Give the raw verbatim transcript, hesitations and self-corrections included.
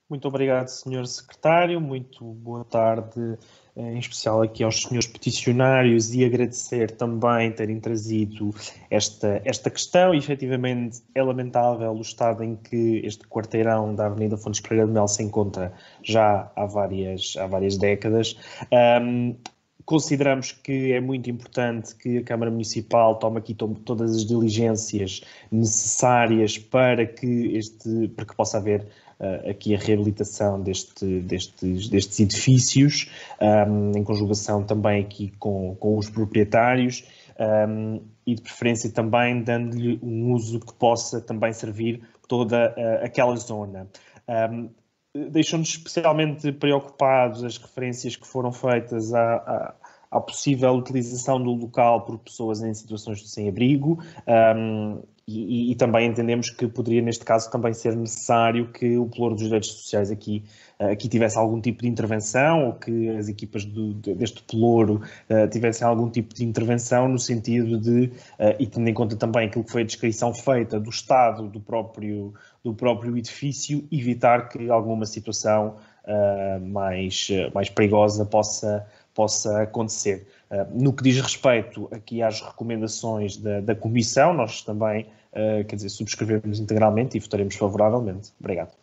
Muito obrigado, senhor Secretário. Muito boa tarde, em especial aqui aos senhores peticionários, e agradecer também terem trazido esta, esta questão. E, efetivamente, é lamentável o estado em que este quarteirão da Avenida Fontes Pereira de Mel se encontra já há várias, há várias décadas. Um, Consideramos que é muito importante que a Câmara Municipal tome aqui to todas as diligências necessárias para que, este, para que possa haver uh, aqui a reabilitação deste, destes, destes edifícios, um, em conjugação também aqui com, com os proprietários, um, e de preferência também dando-lhe um uso que possa também servir toda uh, aquela zona. Um, Deixam-nos especialmente preocupados as referências que foram feitas à, à, à possível utilização do local por pessoas em situações de sem-abrigo, um, e, e também entendemos que poderia, neste caso, também ser necessário que o Pelouro dos Direitos Sociais aqui, aqui tivesse algum tipo de intervenção, ou que as equipas do, deste Pelouro uh, tivessem algum tipo de intervenção no sentido de, uh, e tendo em conta também aquilo que foi a descrição feita do estado do próprio do próprio edifício, evitar que alguma situação uh, mais, uh, mais perigosa possa, possa acontecer. Uh, no que diz respeito aqui às recomendações da, da Comissão, nós também, uh, quer dizer, subscrevemos integralmente e votaremos favoravelmente. Obrigado.